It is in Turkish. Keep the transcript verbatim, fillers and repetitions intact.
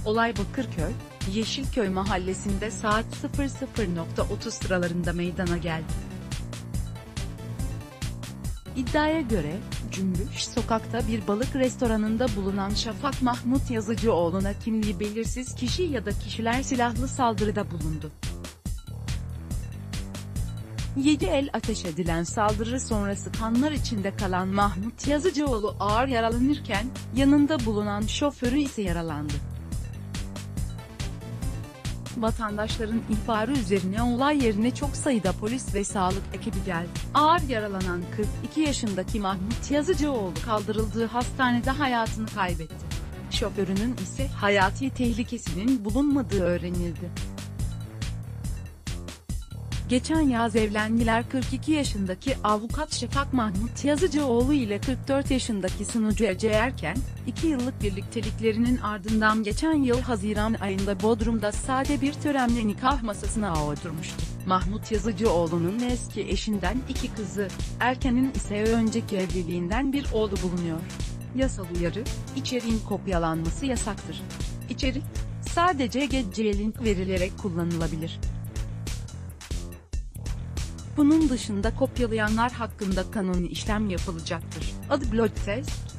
Olay Bakırköy, Yeşilköy mahallesinde saat sıfır sıfır otuz sıralarında meydana geldi. İddiaya göre, Cümbüş Sokak'ta bir balık restoranında bulunan Şafak Mahmut Yazıcıoğlu'na kimliği belirsiz kişi ya da kişiler silahlı saldırıda bulundu. Yedi el ateş edilen saldırı sonrası kanlar içinde kalan Mahmut Yazıcıoğlu ağır yaralanırken, yanında bulunan şoförü ise yaralandı. Vatandaşların ihbarı üzerine olay yerine çok sayıda polis ve sağlık ekibi geldi. Ağır yaralanan kırk iki yaşındaki Mahmut Yazıcıoğlu kaldırıldığı hastanede hayatını kaybetti. Şoförünün ise hayati tehlikesinin bulunmadığı öğrenildi. Geçen yaz evlendiler. kırk iki yaşındaki avukat Şafak Mahmut Yazıcıoğlu ile kırk dört yaşındaki sunucu Ece Erken, iki yıllık birlikteliklerinin ardından geçen yıl Haziran ayında Bodrum'da sade bir törenle nikah masasına oturmuştu. Mahmut Yazıcıoğlu'nun eski eşinden iki kızı, Erken'in ise önceki evliliğinden bir oğlu bulunuyor. Yasal uyarı: içeriğin kopyalanması yasaktır. İçerik, sadece geceye link verilerek kullanılabilir. Bunun dışında kopyalayanlar hakkında kanuni işlem yapılacaktır. Adı Blog Test.